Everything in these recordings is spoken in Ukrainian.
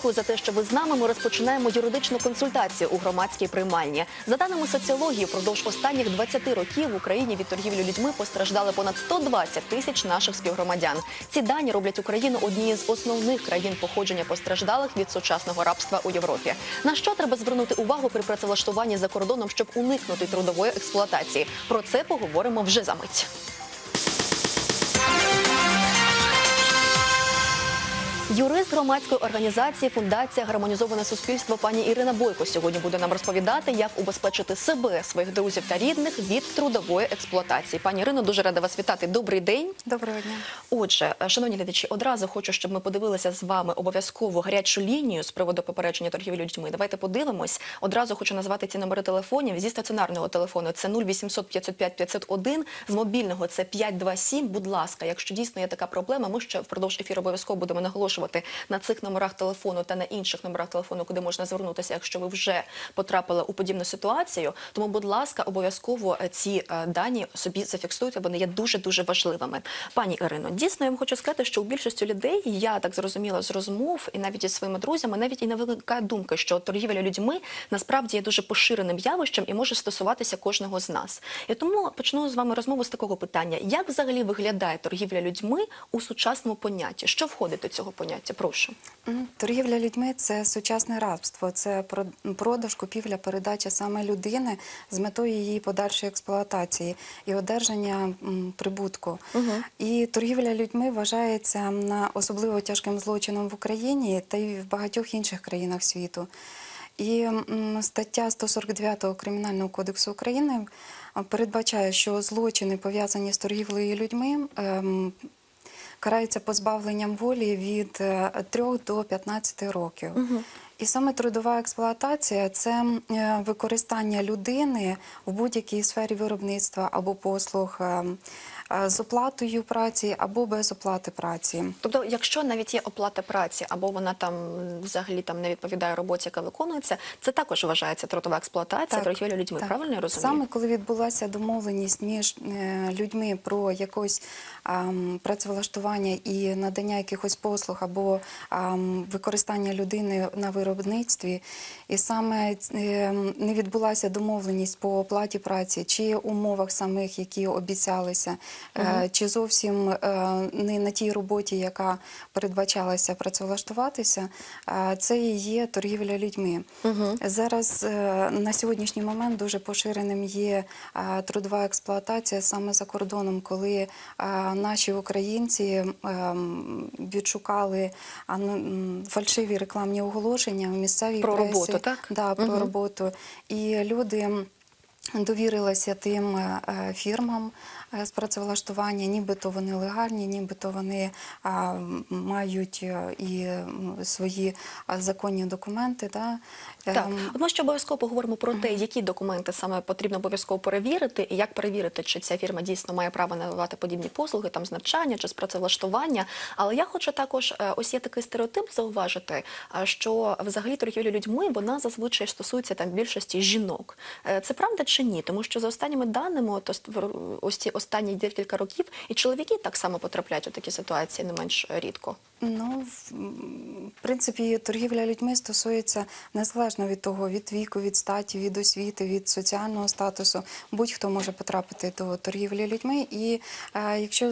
дякую за те, що ви з нами. Ми розпочинаємо юридичну консультацію у громадській приймальні. За даними соціології, впродовж останніх 20 років в Україні від торгівлі людьми постраждали понад 120 тисяч наших співгромадян. Ці дані роблять Україну однією з основних країн походження постраждалих від сучасного рабства у Європі. На що треба звернути увагу при працевлаштуванні за кордоном, щоб уникнути трудової експлуатації? Про це поговоримо вже за мить. Юрист громадської організації «Фундація Гармонізоване суспільство» пані Ірина Бойко сьогодні буде нам розповідати, як убезпечити себе, своїх друзів та рідних від трудової експлуатації. Пані Ірино, дуже рада вас вітати. Добрий день. Доброго дня. Отже, шановні глядачі, одразу хочу, щоб ми подивилися з вами обов'язково гарячу лінію з приводу попередження торгівлі людьми. Давайте подивимось. Одразу хочу назвати ці номери телефонів. Зі стаціонарного телефону це 0800 505 501, з мобільного це 527. Будь ласка, якщо дійсно є така проблема, ми ще впродовж ефіру обов'язково будемо наголошувати на цих номерах телефону та на інших номерах телефону, куди можна звернутися, якщо ви вже потрапили у подібну ситуацію. Тому, будь ласка, обов'язково ці дані собі зафіксуйте, вони є дуже-дуже важливими. Пані Ірино, дійсно, я вам хочу сказати, що у більшості людей, я так зрозуміла з розмов, і навіть із своїми друзями, навіть і не виникає думки, що торгівля людьми насправді є дуже поширеним явищем і може стосуватися кожного з нас. І тому почну з вами розмову з такого питання. Як взагалі виглядає торгівля людьми у сучасному понятті? Що входить до цього поняття? Прошу. Торгівля людьми – це сучасне рабство, це продаж, купівля, передача саме людини з метою її подальшої експлуатації і одержання прибутку. І торгівля людьми вважається особливо тяжким злочином в Україні та й в багатьох інших країнах світу. І стаття 149 Кримінального кодексу України передбачає, що злочини, пов'язані з торгівлею людьми, карається позбавленням волі від 3 до 15 років. І саме трудова експлуатація – це використання людини в будь-якій сфері виробництва або послуг з оплатою праці або без оплати праці. Тобто, якщо навіть є оплата праці, або вона там взагалі не відповідає роботі, яка виконується, це також вважається трудова експлуатація, торгівля людьми. Так. Правильно я розумію? Саме коли відбулася домовленість між людьми про якось працевлаштування і надання якихось послуг або використання людини на виробництві, і саме не відбулася домовленість по оплаті праці чи умовах самих, які обіцялися, чи зовсім не на тій роботі, яка передбачалася працевлаштуватися, це і є торгівля людьми. Зараз на сьогоднішній момент дуже поширеним є трудова експлуатація саме за кордоном, коли наші українці відшукали фальшиві рекламні оголошення в місцевій про пресі. Роботу, так? Да, про роботу. І люди довірилися тим фірмам з працевлаштування, нібито вони легальні, нібито вони мають і свої законні документи. Да? Так. От ми ще обов'язково поговоримо про те, які документи саме потрібно обов'язково перевірити, і як перевірити, чи ця фірма дійсно має право надавати подібні послуги, там з навчання чи з працевлаштування. Але я хочу також, ось є такий стереотип зауважити, що взагалі торгівля людьми, вона зазвичай стосується там більшості жінок. Це правда чи ні? Тому що за останніми даними, ось ці останні декілька років, і чоловіки так само потрапляють у такі ситуації не менш рідко. Ну, в принципі, торгівля людьми стосується незалежно від того, від віку, від статі, від освіти, від соціального статусу. Будь-хто може потрапити до торгівлі людьми. І якщо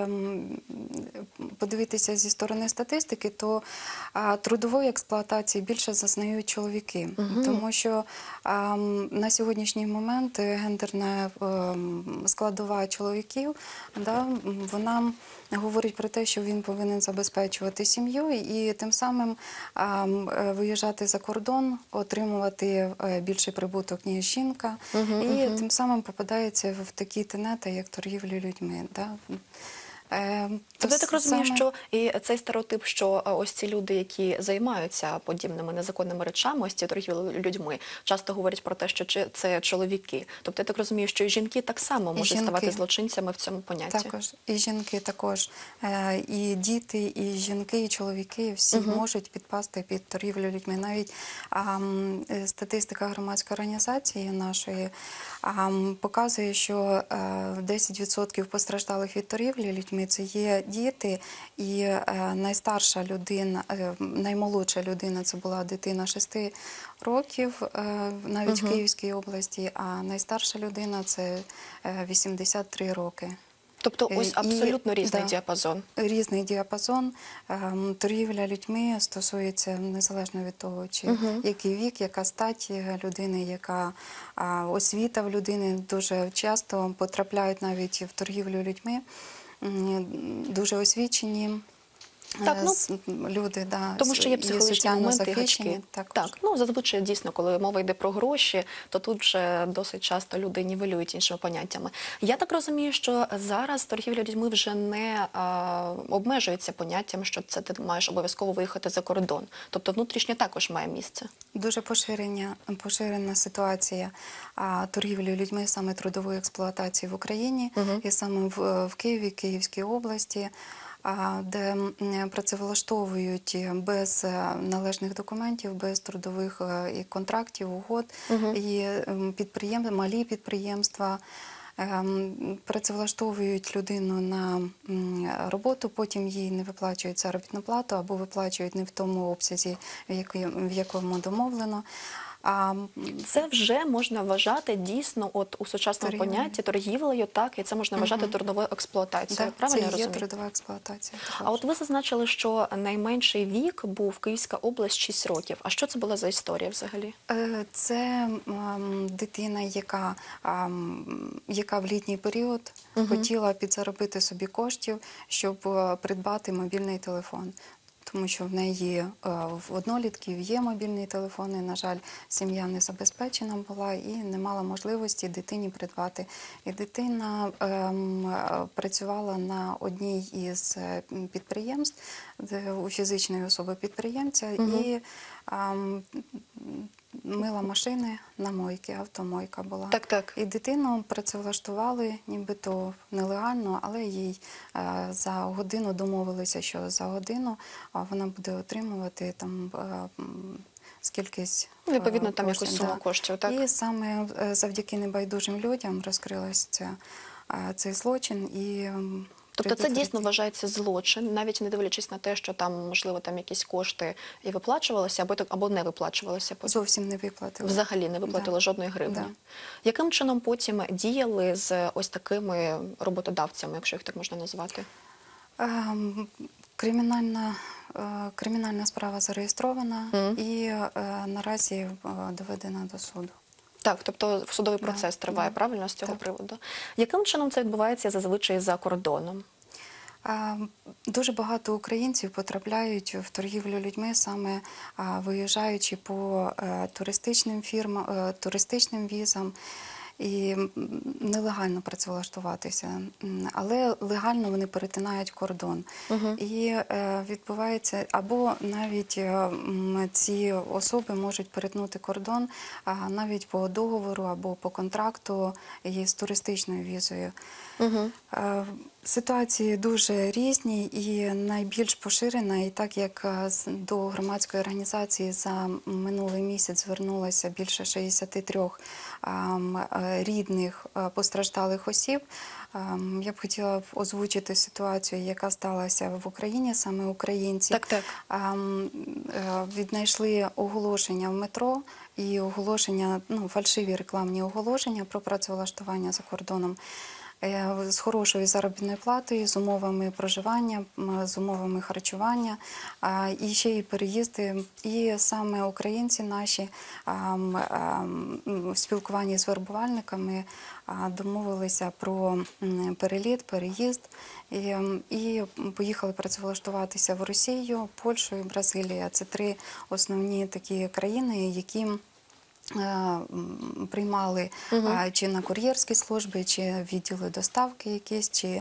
подивитися зі сторони статистики, то трудової експлуатації більше зазнають чоловіки. Тому що на сьогоднішній момент гендерна складова чоловіків, да, вона говорить про те, що він повинен забезпечувати сім'ю і тим самим виїжджати за кордон, отримувати більший прибуток, ніж жінка, і тим самим попадається в такі тенети, як торгівлі людьми. Да? Тобто я так розумію, що і цей стереотип, що ось ці люди, які займаються подібними незаконними речами, ось ці торгівлі людьми, часто говорять про те, що це чоловіки. Тобто я так розумію, що і жінки так само можуть ставати злочинцями в цьому понятті. Також, і жінки також. І діти, і жінки, і чоловіки всі можуть підпасти під торгівлю людьми. Навіть статистика громадської організації нашої показує, що 10% постраждалих від торгівлі людьми людьми це є діти, і найстарша людина, наймолодша людина це була дитина 6 років, навіть в Київській області, а найстарша людина це 83 роки. Тобто ось абсолютно різний да, діапазон. Різний діапазон. Торгівля людьми стосується незалежно від того, чи який вік, яка стать людини, яка освіта в людини. Дуже часто потрапляють навіть в торгівлю людьми дуже освічені. Так, люди, да, тому що є психологічні соціально моменти і захищені. гачки. Також. Так, зазвичай дійсно, коли мова йде про гроші, то тут вже досить часто люди нівелюють іншими поняттями. Я так розумію, що зараз торгівля людьми вже не обмежується поняттям, що це ти маєш обов'язково виїхати за кордон. Тобто внутрішнє також має місце. Дуже поширена ситуація торгівлі людьми, саме трудової експлуатації в Україні, і саме в Києві, Київській області, де працевлаштовують без належних документів, без трудових і контрактів, угод, і малі підприємства працевлаштовують людину на роботу, потім їй не виплачують заробітну плату або виплачують не в тому обсязі, в якому домовлено. Це вже можна вважати дійсно у сучасному понятті торгівлею, так, і це можна вважати трудовою експлуатацією. Правильно я розумію? Це є трудова експлуатація. А от ви зазначили, що найменший вік був Київська область 6 років. А що це була за історія взагалі? Це дитина, яка в літній період хотіла підзаробити собі коштів, щоб придбати мобільний телефон. Тому що в неї в однолітків є мобільні телефони, на жаль, сім'я не забезпечена була і не мала можливості дитині придбати. І дитина працювала на одній із підприємств, у фізичної особи підприємця, і мила машини на мойки, автомойка була. Так. І дитину працевлаштували, нібито нелегально, але їй за годину домовилися, що за годину вона буде отримувати там скількись відповідно, там коштів, якусь суму коштів, так? І саме завдяки небайдужим людям розкрився цей злочин. І тобто це дійсно вважається злочин, навіть не дивлячись на те, що там, можливо, там якісь кошти і виплачувалися, або не виплачувалися. Зовсім не виплатили. Взагалі не виплатили жодної гривні. Яким чином потім діяли з ось такими роботодавцями, якщо їх так можна назвати? Кримінальна справа зареєстрована і наразі доведена до суду. Так, тобто судовий процес триває, правильно, з цього приводу. Яким чином це відбувається зазвичай за кордоном? Дуже багато українців потрапляють в торгівлю людьми, саме виїжджаючи по туристичним візам, і нелегально працевлаштуватися, але легально вони перетинають кордон. І відбувається, або навіть ці особи можуть перетнути кордон навіть по договору або по контракту із туристичною візою. Ситуації дуже різні і найбільш поширена, і так як до громадської організації за минулий місяць звернулося більше 63 рідних постраждалих осіб, я б хотіла озвучити ситуацію, яка сталася в Україні, саме українці. Віднайшли оголошення в метро і оголошення, фальшиві рекламні оголошення про працевлаштування за кордоном. З хорошою заробітною платою, з умовами проживання, з умовами харчування, і ще й переїзди. І саме українці наші в спілкуванні з вербувальниками домовилися про переліт, переїзд і поїхали працевлаштуватися в Росію, Польщу і Бразилію. Це 3 основні такі країни, які приймали чи на кур'єрські служби, чи відділи доставки якісь, чи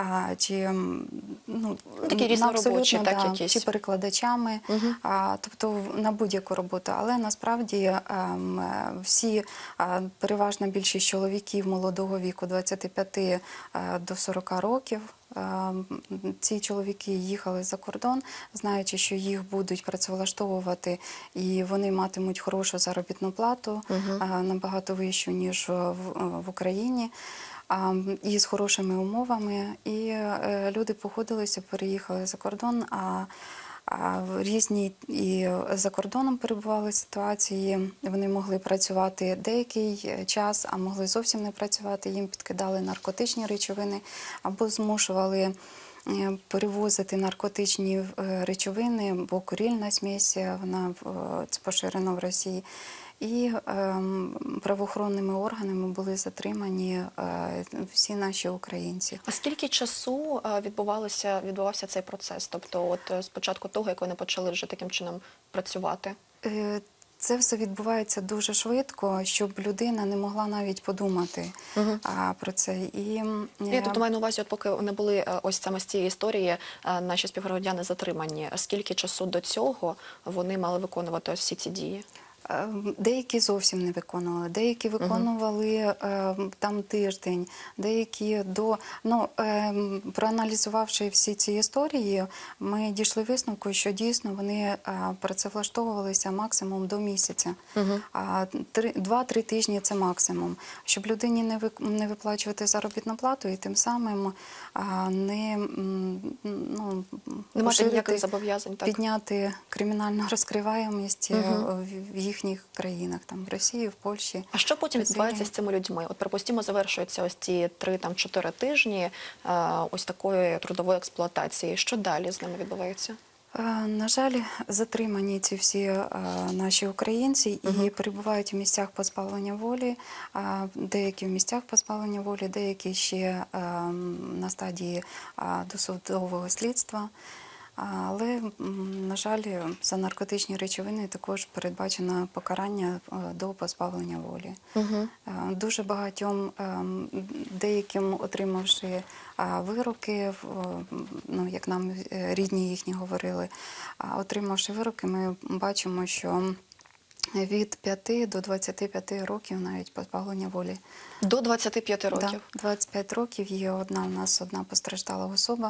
такі різноробочі, якісь. Чи перекладачами, тобто на будь-яку роботу. Але насправді всі, переважна більшість чоловіків молодого віку, 25 до 40 років, ці чоловіки їхали за кордон, знаючи, що їх будуть працевлаштовувати і вони матимуть хорошу заробітну плату, набагато вищу, ніж в Україні. і з хорошими умовами. І люди погодилися, переїхали за кордон, а в різні і за кордоном перебували ситуації. Вони могли працювати деякий час, а могли зовсім не працювати. Їм підкидали наркотичні речовини або змушували перевозити наркотичні речовини, бо курільна смесь, це поширено в Росії. І правоохоронними органами були затримані всі наші українці. А скільки часу відбувався цей процес? Тобто от з початку того, як вони почали вже таким чином працювати? Це все відбувається дуже швидко, щоб людина не могла навіть подумати про це. Я тобто маю на увазі, от поки не були ось саме з цієї історії наші співгромадяни затримані. Скільки часу до цього вони мали виконувати ось всі ці дії? Деякі зовсім не виконували, деякі виконували там тиждень, деякі проаналізувавши всі ці історії, ми дійшли висновку, що дійсно вони працевлаштовувалися максимум до місяця. 2-3 тижні – це максимум. Щоб людині не виплачувати заробітну плату і тим самим не мати ніяких зобов'язань, так? Підняти кримінальну розкриваємість в їхніх країнах, там в Росії, в Польщі. А що потім відбувається з цими людьми? От, припустимо, завершуються ось ці 3-4 тижні ось такої трудової експлуатації. Що далі з ними відбувається? На жаль, затримані ці всі наші українці і перебувають в місцях позбавлення волі. Деякі в місцях позбавлення волі, деякі ще на стадії досудового слідства. Але, на жаль, за наркотичні речовини також передбачено покарання до позбавлення волі. Дуже багатьом, деяким отримавши вироки, як нам рідні їхні говорили, отримавши вироки, ми бачимо, що від 5 до 25 років навіть позбавлення волі. До 25 років? Так, 25 років є у нас одна постраждала особа,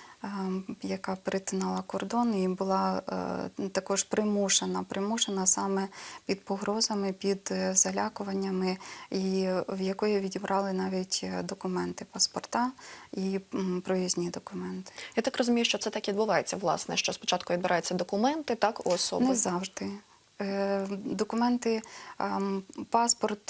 яка перетинала кордон і була також примушена саме під погрозами, під залякуваннями, і в якої відібрали навіть документи, паспорта і проїзні документи. Я так розумію, що це так і відбувається, власне, що спочатку відбираються документи, так, у особи? Не завжди. Документи, паспорт,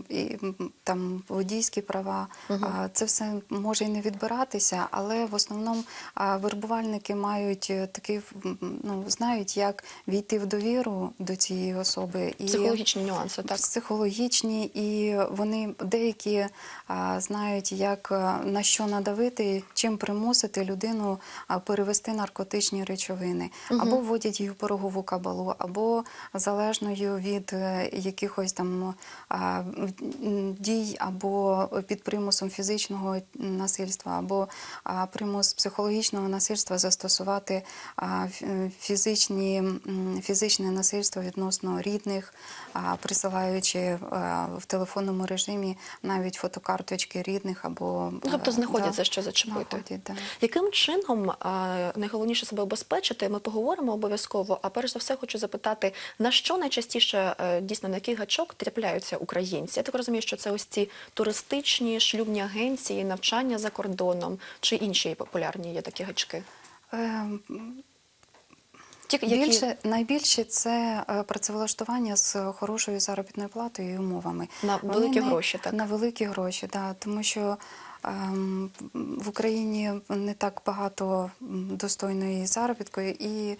там водійські права, це все може і не відбиратися, але в основному вербувальники мають такий, знають, як війти в довіру до цієї особи. Психологічні нюанси, так? Психологічні, і вони деякі знають, як на що надавити, чим примусити людину перевести наркотичні речовини. Або вводять її в порогову кабалу, або залежною від якихось там дій, або під примусом фізичного насильства, або примус психологічного насильства застосувати фізичне насильство відносно рідних, присилаючи в телефонному режимі навіть фотокарточки рідних або... Тобто знаходять за що зачепити. Яким чином найголовніше себе обезпечити? Ми поговоримо обов'язково, а перш за все хочу запитати, на що найчастіше, дійсно, на який гачок трапляються українці? Я так розумію, що це ось ці туристичні, шлюбні агенції, навчання за кордоном, чи інші популярні є такі гачки? Найбільше це працевлаштування з хорошою заробітною платою і умовами. На великі гроші, так? На великі гроші, так. Тому що в Україні не так багато достойної заробітку, і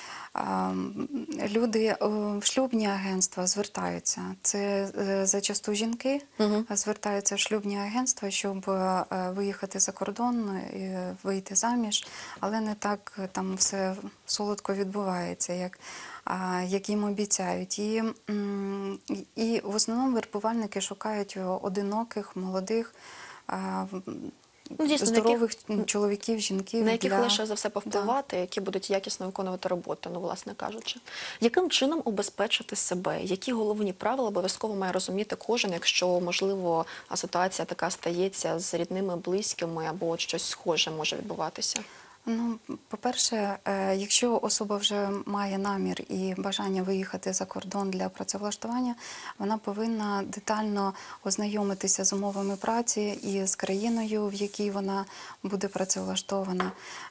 люди в шлюбні агентства звертаються. Це зачасту жінки звертаються в шлюбні агентства, щоб виїхати за кордон, вийти заміж, але не так там все солодко відбувається, як їм обіцяють. І в основному вербувальники шукають одиноких, молодих, дійсно, здорових чоловіків, жінків. На яких лише за все повпливати, які будуть якісно виконувати роботу, власне кажучи. Яким чином обезпечити себе? Які головні правила обов'язково має розуміти кожен, якщо, можливо, ситуація така стається з рідними, близькими, або щось схоже може відбуватися? Ну, по-перше, якщо особа вже має намір і бажання виїхати за кордон для працевлаштування, вона повинна детально ознайомитися з умовами праці і з країною, в якій вона буде працевлаштована.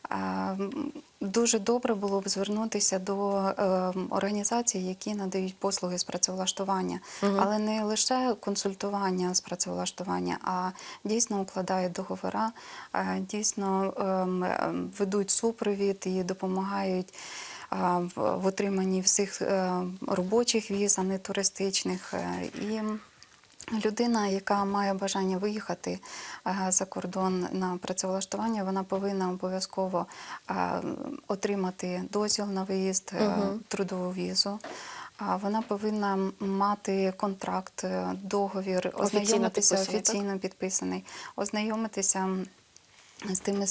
Дуже добре було б звернутися до організацій, які надають послуги з працевлаштування, але не лише консультування з працевлаштування, а дійсно укладають договори, дійсно ведуть супровід і допомагають в отриманні всіх робочих віз, а не туристичних. І людина, яка має бажання виїхати за кордон на працевлаштування, вона повинна обов'язково отримати дозвіл на виїзд, трудову візу. Вона повинна мати контракт, договір, ознайомитися офіційно підписаний, ознайомитися з тими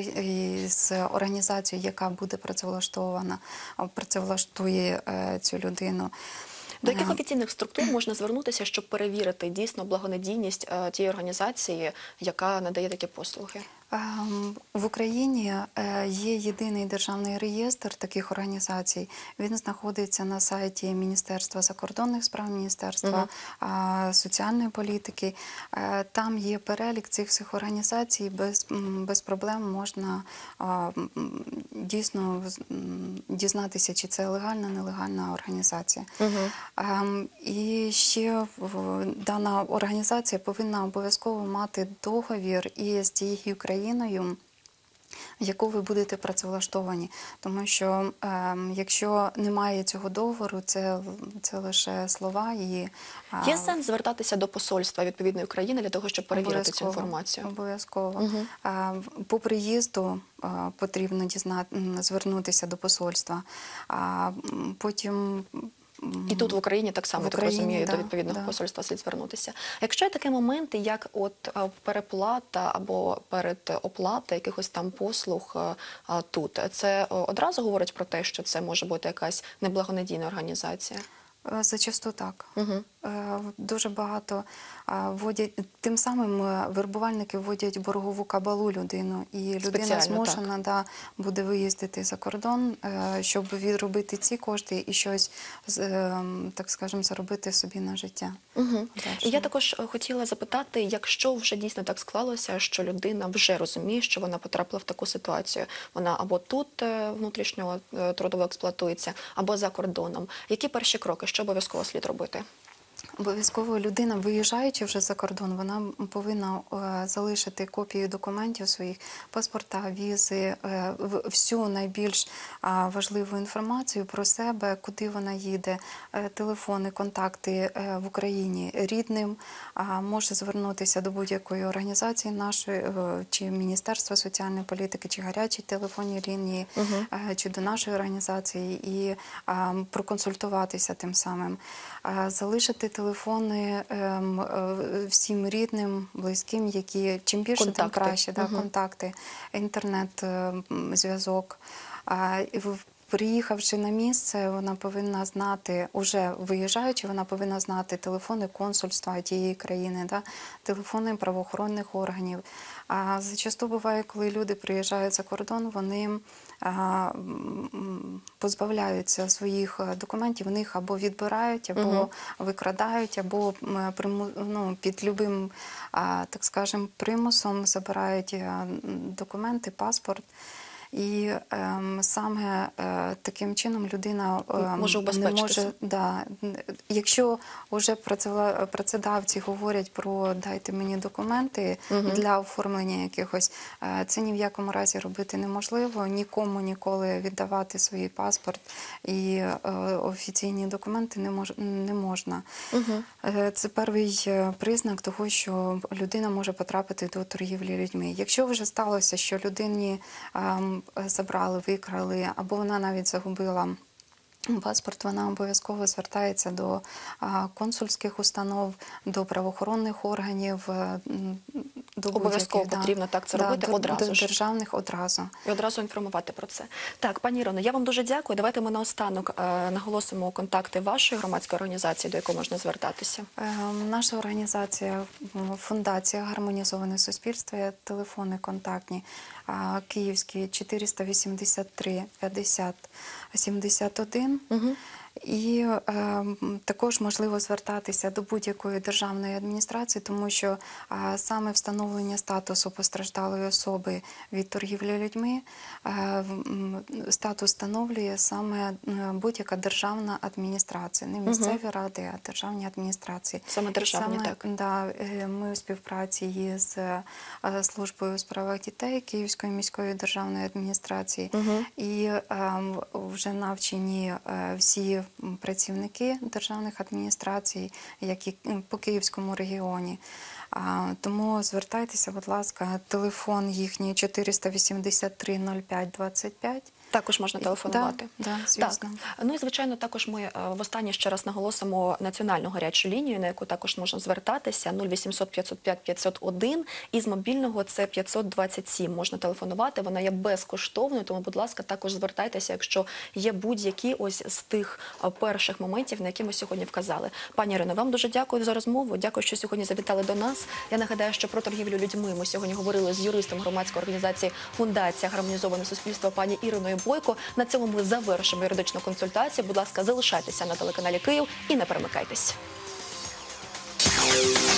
з організацією, яка буде працевлаштована, працевлаштує цю людину. До яких офіційних структур можна звернутися, щоб перевірити дійсно благонадійність тієї організації, яка надає такі послуги? В Україні є єдиний державний реєстр таких організацій. Він знаходиться на сайті Міністерства закордонних справ, Міністерства соціальної політики. Там є перелік цих всіх організацій, без проблем можна дійсно дізнатися, чи це легальна, нелегальна організація. І ще дана організація повинна обов'язково мати договір із тією країною, в яку ви будете працевлаштовані. Тому що якщо немає цього договору, це лише слова. Є сенс звертатися до посольства відповідної країни для того, щоб перевірити цю інформацію? Обов'язково. По приїзду потрібно звернутися до посольства. Потім і тут в Україні так само, так розумію, до відповідного посольства слід звернутися. Якщо є такі моменти, як переплата або передоплата якихось там послуг тут, це одразу говорить про те, що це може бути якась неблагонадійна організація? Зачасту так. Дуже багато вводять, тим самим вербувальники вводять боргову кабалу людину, і людина змушена буде виїздити за кордон, щоб відробити ці кошти і щось, так скажемо, заробити собі на життя. І я також хотіла запитати, якщо вже дійсно так склалося, що людина вже розуміє, що вона потрапила в таку ситуацію, вона або тут внутрішньо трудово експлуатується, або за кордоном. Які перші кроки, що обов'язково слід робити? Обов'язково людина, виїжджаючи вже за кордон, вона повинна залишити копію документів своїх, паспорта, візи, всю найбільш важливу інформацію про себе, куди вона їде, телефони, контакти в Україні рідним, може звернутися до будь-якої організації нашої, чи Міністерства соціальної політики, чи гарячі телефонні лінії, чи до нашої організації, і проконсультуватися тим самим. Залишити телефони всім рідним, близьким, які чим більше, тим краще, контакти, інтернет-зв'язок. Приїхавши на місце, вона повинна знати, уже виїжджаючи, вона повинна знати телефони консульства тієї країни, телефони правоохоронних органів. Зачасту буває, коли люди приїжджають за кордон, вони позбавляються своїх документів, вони їх або відбирають, або викрадають, або під любим, так скажемо, примусом забирають документи, паспорт. І саме таким чином людина не може, якщо вже працедавці говорять про «дайте мені документи для оформлення якихось», це ні в якому разі робити неможливо, нікому ніколи віддавати свій паспорт і офіційні документи не можна. Це перший признак того, що людина може потрапити до торгівлі людьми. Якщо вже сталося, що людині забрали, викрали, або вона навіть загубила паспорт, вона обов'язково звертається до консульських установ, до правоохоронних органів, Обов'язково будь-яких, потрібно так це робити до одразу ж. державних одразу. І одразу інформувати про це. Так, пані Ірино, я вам дуже дякую. Давайте ми наостанок наголосимо контакти вашої громадської організації, до якої можна звертатися. Наша організація Фундація Гармонізоване суспільство, є телефони контактні, київські 483 50 71. І також можливо звертатися до будь-якої державної адміністрації, тому що саме встановлення статусу постраждалої особи від торгівлі людьми, статус встановлює саме будь-яка державна адміністрація, не місцеві ради, а державні адміністрації. Саме державні, так. Да, ми у співпраці із службою у справах дітей Київської міської державної адміністрації, і вже навчені всі працівники державних адміністрацій, які по Київському регіоні. Тому звертайтеся, будь ласка, телефон їхній 483 05 25. Також можна телефонувати. Да, звісно. Так. Ну і, звичайно, також ми востаннє ще раз наголосимо національну гарячу лінію, на яку також можна звертатися, 0800 505 501, і з мобільного це 527. Можна телефонувати, вона є безкоштовною, тому, будь ласка, також звертайтеся, якщо є будь-які ось з тих перших моментів, на які ми сьогодні вказали. Пані Ірино, вам дуже дякую за розмову, дякую, що сьогодні завітали до нас. Я нагадаю, що про торгівлю людьми ми сьогодні говорили з юристом громадської організації «Фундація Гармонізоване суспільство» пані Іриною Бойко. На цьому ми завершимо юридичну консультацію. Будь ласка, залишайтеся на телеканалі Київ і не перемикайтесь.